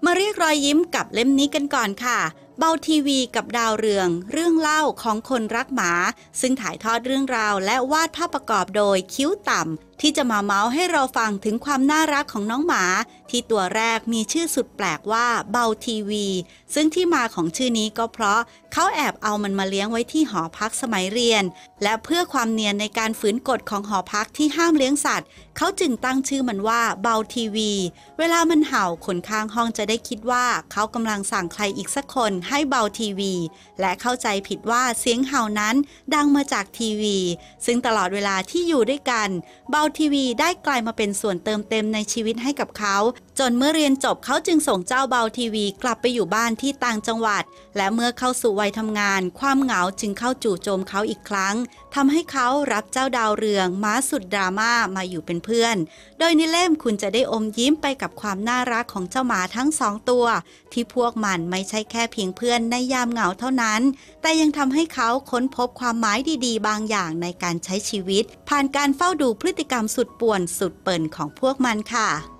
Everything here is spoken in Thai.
มาเรียกรอยยิ้มกับเล่มนี้กันก่อนค่ะเบาทีวีกับดาวเรืองเรื่องเล่าของคนรักหมาซึ่งถ่ายทอดเรื่องราวและวาดภาพประกอบโดยคิ้วต่ำที่จะมาเมาส์ให้เราฟังถึงความน่ารักของน้องหมาที่ตัวแรกมีชื่อสุดแปลกว่าเบาทีวีซึ่งที่มาของชื่อนี้ก็เพราะเขาแอบเอามันมาเลี้ยงไว้ที่หอพักสมัยเรียนและเพื่อความเนียนในการฝืนกฎของหอพักที่ห้ามเลี้ยงสัตว์เขาจึงตั้งชื่อมันว่าเบาทีวีเวลามันเห่าคนข้างห้องจะได้คิดว่าเขากำลังสั่งใครอีกสักคนให้เบาทีวีและเข้าใจผิดว่าเสียงเห่านั้นดังมาจากทีวีซึ่งตลอดเวลาที่อยู่ด้วยกันเบาทีวีได้กลายมาเป็นส่วนเติมเต็มในชีวิตให้กับเขาจนเมื่อเรียนจบเขาจึงส่งเจ้าเบาทีวีกลับไปอยู่บ้านที่ต่างจังหวัดและเมื่อเข้าสู่วัยทำงานความเหงาจึงเข้าจู่โจมเขาอีกครั้งทำให้เขารับเจ้าดาวเรืองม้าสุดดราม่ามาอยู่เป็นเพื่อนโดยในเล่มคุณจะได้อมยิ้มไปกับความน่ารักของเจ้าหมาทั้งสองตัวที่พวกมันไม่ใช่แค่เพียงเพื่อนในยามเหงาเท่านั้นแต่ยังทำให้เขาค้นพบความหมายดีๆบางอย่างในการใช้ชีวิตผ่านการเฝ้าดูพฤติกรรมสุดป่วนสุดเปิ่นของพวกมันค่ะ